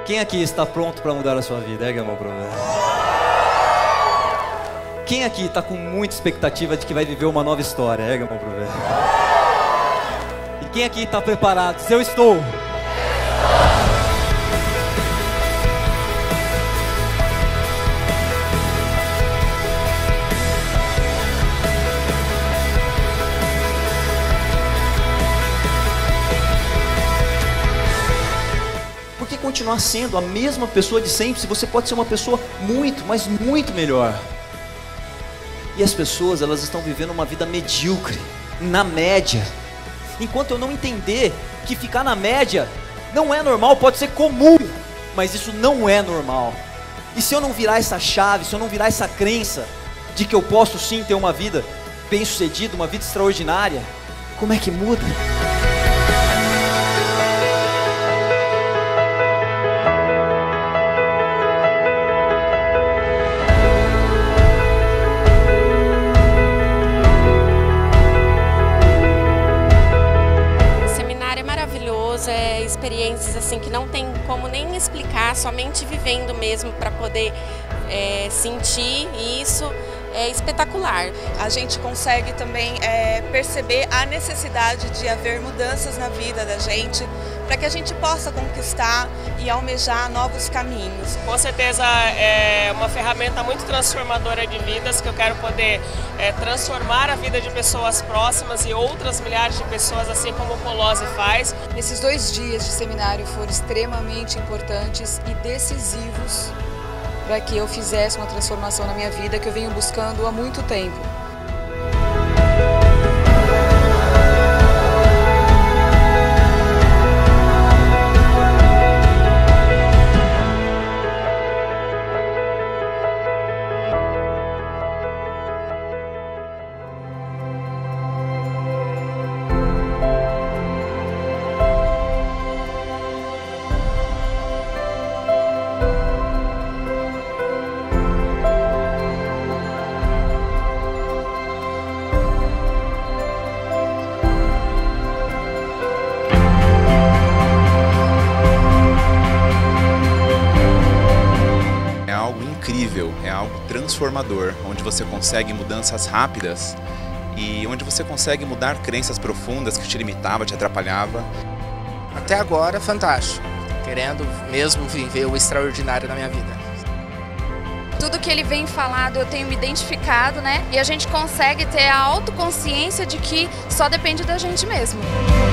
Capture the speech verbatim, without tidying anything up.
Quem aqui está pronto para mudar a sua vida? Ergue a mão para mim. Quem aqui está com muita expectativa de que vai viver uma nova história? Ergue a mão para mim. E quem aqui está preparado? Se eu estou. Por que continuar sendo a mesma pessoa de sempre se você pode ser uma pessoa muito, mas muito melhor? E as pessoas, elas estão vivendo uma vida medíocre, na média. Enquanto eu não entender que ficar na média não é normal, pode ser comum, mas isso não é normal. E se eu não virar essa chave, se eu não virar essa crença de que eu posso sim ter uma vida bem-sucedida, uma vida extraordinária, como é que muda? É, experiências assim que não tem como nem explicar, somente vivendo mesmo para poder é, sentir, e isso é espetacular. A gente consegue também é, perceber a necessidade de haver mudanças na vida da gente, para que a gente possa conquistar e almejar novos caminhos. Com certeza é uma ferramenta muito transformadora de vidas, que eu quero poder é, transformar a vida de pessoas próximas e outras milhares de pessoas, assim como o Polozzi faz. Esses dois dias de seminário foram extremamente importantes e decisivos para que eu fizesse uma transformação na minha vida que eu venho buscando há muito tempo. Incrível, é algo transformador, onde você consegue mudanças rápidas e onde você consegue mudar crenças profundas que te limitavam, te atrapalhava. Até agora, fantástico, querendo mesmo viver o extraordinário na minha vida. Tudo que ele vem falado eu tenho me identificado, né? E a gente consegue ter a autoconsciência de que só depende da gente mesmo.